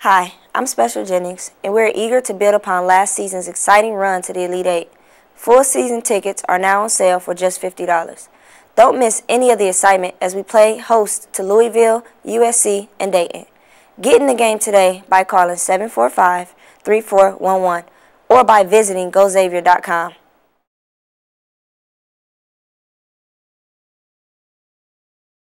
Hi, I'm Special Jennings, and we're eager to build upon last season's exciting run to the Elite Eight. Full season tickets are now on sale for just $50. Don't miss any of the excitement as we play host to Louisville, USC, and Dayton. Get in the game today by calling 745-3411 or by visiting GoXavier.com.